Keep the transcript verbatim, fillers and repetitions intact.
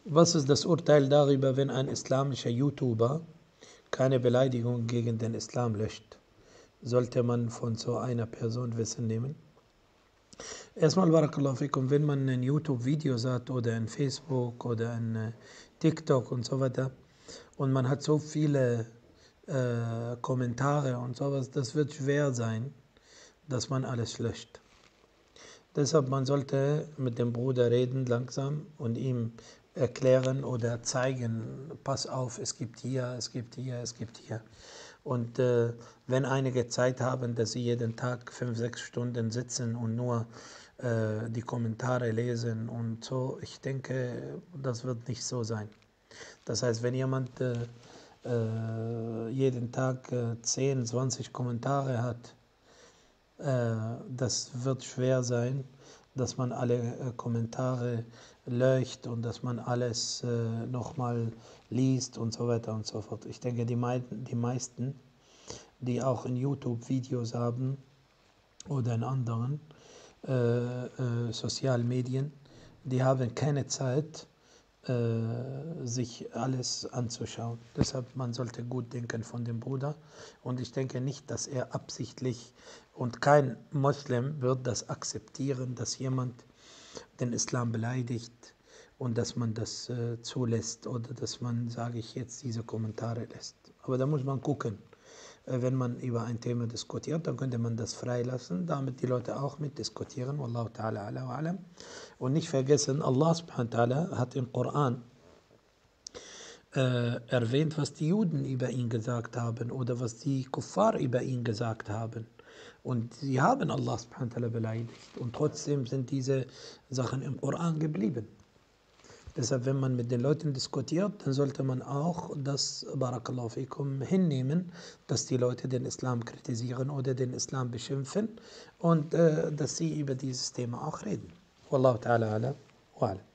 Was ist das Urteil darüber, wenn ein islamischer YouTuber keine Beleidigung gegen den Islam löscht? Sollte man von so einer Person Wissen nehmen? Erstmal, Barakallahu fikum, wenn man ein YouTube-Video hat oder in Facebook oder in TikTok und so weiter und man hat so viele äh, Kommentare und sowas, das wird schwer sein, dass man alles löscht. Deshalb, man sollte mit dem Bruder reden langsam und ihm erklären oder zeigen, pass auf, es gibt hier, es gibt hier, es gibt hier. Und äh, wenn einige Zeit haben, dass sie jeden Tag fünf, sechs Stunden sitzen und nur äh, die Kommentare lesen und so, ich denke, das wird nicht so sein. Das heißt, wenn jemand äh, äh, jeden Tag äh, zehn, zwanzig Kommentare hat, äh, das wird schwer sein, dass man alle äh, Kommentare löscht und dass man alles äh, nochmal liest und so weiter und so fort. Ich denke, die, mei die meisten, die auch in YouTube Videos haben oder in anderen äh, äh, sozialen Medien, die haben keine Zeit, äh, sich alles anzuschauen. Deshalb, man sollte gut denken von dem Bruder. Und ich denke nicht, dass er absichtlich, und kein Moslem wird das akzeptieren, dass jemand den Islam beleidigt und dass man das äh, zulässt oder dass man, sage ich jetzt, diese Kommentare lässt. Aber da muss man gucken. Äh, wenn man über ein Thema diskutiert, dann könnte man das freilassen, damit die Leute auch mitdiskutieren. Wallahu ta'ala ala wa alam. Und nicht vergessen, Allah subhanahu wa ta'ala hat im Koran äh, erwähnt, was die Juden über ihn gesagt haben oder was die Kuffar über ihn gesagt haben. Und sie haben Allah subhanahu wa ta'ala beleidigt. Und trotzdem sind diese Sachen im Koran geblieben. Deshalb, wenn man mit den Leuten diskutiert, dann sollte man auch das, Barakallahu fikum, hinnehmen, dass die Leute den Islam kritisieren oder den Islam beschimpfen und äh, dass sie über dieses Thema auch reden. Wallahu ta'ala ala wa alam.